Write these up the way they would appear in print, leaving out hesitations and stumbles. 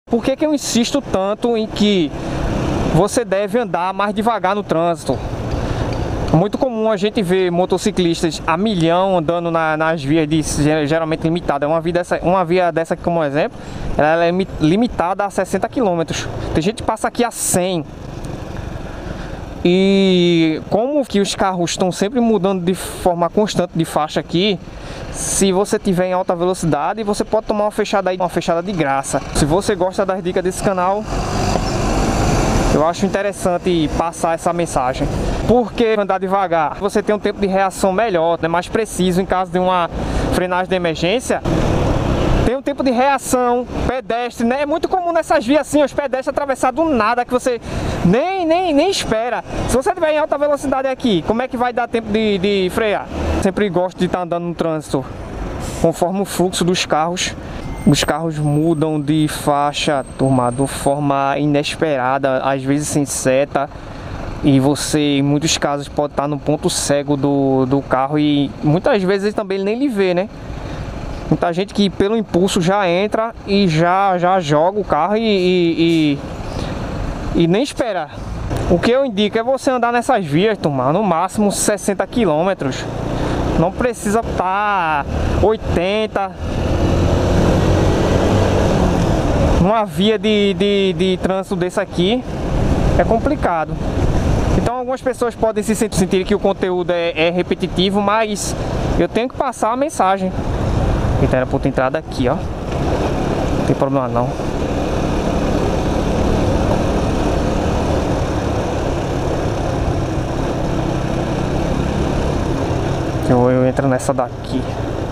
Por que eu insisto tanto em que você deve andar mais devagar no trânsito? É muito comum a gente ver motociclistas a milhão andando nas vias geralmente limitadas. Uma via dessa aqui, como exemplo, ela é limitada a 60 km. Tem gente que passa aqui a 100. E como que os carros estão sempre mudando de forma constante de faixa aqui, se você tiver em alta velocidade, você pode tomar uma fechada aí, uma fechada de graça. Se você gosta das dicas desse canal, eu acho interessante passar essa mensagem. Porque andar devagar, você tem um tempo de reação melhor, é mais preciso em caso de uma frenagem de emergência. Tem um tempo de reação, pedestre, né? É muito comum nessas vias assim, os pedestres atravessar do nada, que você nem espera. Se você estiver em alta velocidade aqui, como é que vai dar tempo de frear? Sempre gosto de estar andando no trânsito conforme o fluxo dos carros. Os carros mudam de faixa, turma, de forma inesperada, às vezes sem seta. E você, em muitos casos, pode estar no ponto cego do carro e muitas vezes também ele nem lhe vê, né? Muita gente que pelo impulso já entra e já joga o carro e nem espera. O que eu indico é você andar nessas vias, turma, no máximo 60 km. Não precisa estar 80. Numa via de trânsito desse aqui é complicado. Então algumas pessoas podem se sentir que o conteúdo é repetitivo, mas eu tenho que passar a mensagem. Então era para entrada aqui, ó. Não tem problema não. Eu entro nessa daqui.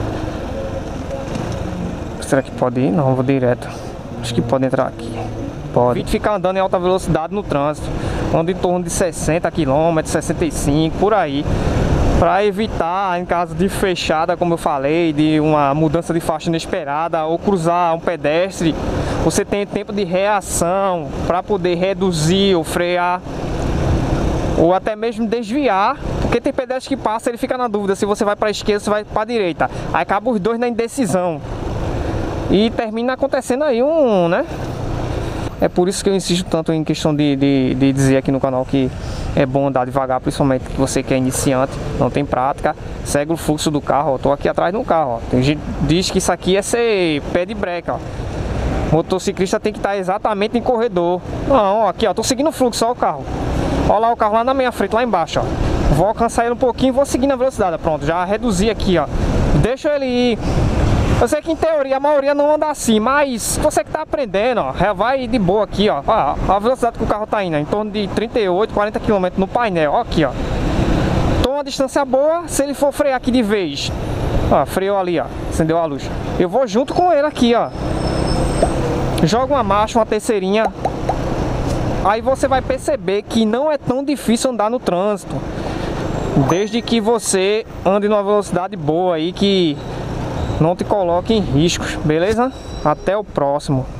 Será que pode ir? Não, eu vou direto. Acho que pode entrar aqui. Pode. Evite ficar andando em alta velocidade no trânsito. Ando em torno de 60 km, 65, por aí. Para evitar, em caso de fechada, como eu falei, de uma mudança de faixa inesperada ou cruzar um pedestre, você tem tempo de reação para poder reduzir ou frear ou até mesmo desviar, porque tem pedestre que passa, ele fica na dúvida se você vai para a esquerda ou se vai para a direita. Aí acaba os dois na indecisão e termina acontecendo aí né? É por isso que eu insisto tanto em questão de dizer aqui no canal que é bom andar devagar, principalmente que você que é iniciante, não tem prática, segue o fluxo do carro. Eu tô aqui atrás do carro, ó. Tem gente que diz que isso aqui é ser pé de breca, ó. O motociclista tem que estar exatamente em corredor. Não, ó, aqui, ó, tô seguindo o fluxo, ó o carro. Ó lá o carro lá na minha frente, lá embaixo, ó. Vou alcançar ele um pouquinho e vou seguir na velocidade. Pronto, já reduzi aqui, ó. Deixa ele ir. Eu sei que em teoria a maioria não anda assim, mas você que tá aprendendo, ó, vai de boa aqui, ó. Ó, a velocidade que o carro tá indo, em torno de 38, 40 km no painel, ó, aqui, ó. Tô uma distância boa, se ele for frear aqui de vez, ó, freou ali, ó, acendeu a luz. Eu vou junto com ele aqui, ó. Joga uma marcha, uma terceirinha. Aí você vai perceber que não é tão difícil andar no trânsito, desde que você ande numa velocidade boa aí que não te coloque em riscos, beleza? Até o próximo.